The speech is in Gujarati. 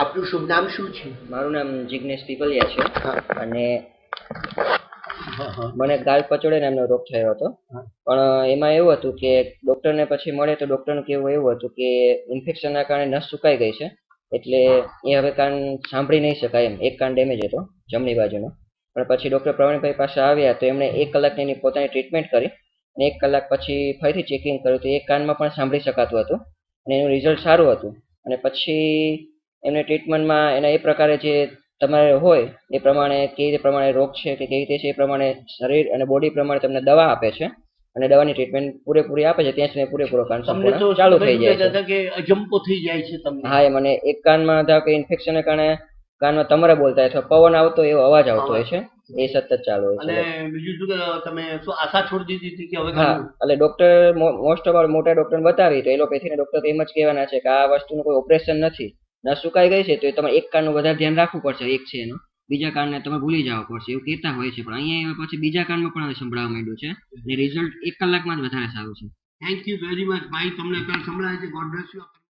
આપનું શુભ નામ શું છે? મારું નામ જિગ્નેશ પીપલિયા છે અને હા. મને ગાલ પચોડે નામનો રોગ થયો હતો. પણ એમાં એવું હતું કે ડોક્ટરને પછી મળે તો ડોક્ટરનું કહેવું એવું હતું કે ઇન્ફેક્શનના કારણે નસ સુકાઈ ગઈ છે, એટલે એ હવે કાન સાંભળી નહીં શકાય એમ. એક કાન ડેમેજ હતો, જમણી બાજુનો. પણ પછી ડોક્ટર પ્રવીણભાઈ પાસે આવ્યા તો એમણે 1 કલાકની એની પોતાની ટ્રીટમેન્ટ કરી અને 1 કલાક પછી ફરીથી ચેકિંગ કર્યું તો એક કાનમાં પણ સાંભળી શકાતું હતું અને એનું રિઝલ્ટ સારું હતું. અને પછી એમને ટ્રીટમેન્ટમાં એના એ પ્રકારે જે તમારે હોય એ પ્રમાણે કેવી રીતે પ્રમાણે રોગ છે કે કેવી રીતે છે એ પ્રમાણે શરીર અને બોડી પ્રમાણે તમને દવા આપે છે અને દવાની ટ્રીટમેન્ટ પૂરેપૂરી આપે છે. ત્યાં સુધી પૂરેપૂરો કાન સંપૂર્ણ ચાલુ થઈ જાય છે. કે અજંપો થઈ જાય છે તમને? હા, એ મને એક કાનમાં ધારો કે ઇન્ફેક્શનને કારણે કાનમાં તમારે બોલતા અથવા પવન આવતો એવો અવાજ આવતો હોય છે, એ સતત ચાલુ હોય છે. અને બીજું શું કે તમે શું આશા છોડી દીધી હતી કે હવે? હા, એટલે ડોક્ટર મોસ્ટ ઓફ મોટા ડોક્ટર બતાવી તો એલોપેથીના ડોક્ટર એમ જ કહેવાના છે કે આ વસ્તુનું કોઈ ઓપરેશન નથી. નસ સુકાઈ ગઈ છે તો એ તમારે એક કાનનું વધારે ધ્યાન રાખવું પડશે, એક છે એનું. બીજા કાનને તમે ભૂલી જવા પડશે એવું કહેતા હોય છે. પણ અહીંયા પછી બીજા કાનમાં પણ હવે સંભળાવા માંડ્યું છે અને રિઝલ્ટ 1 કલાકમાં જ વધારે સારું છે. થેન્ક યુ વેરી મચ ભાઈ, તમને સંભળાય છે. God bless you.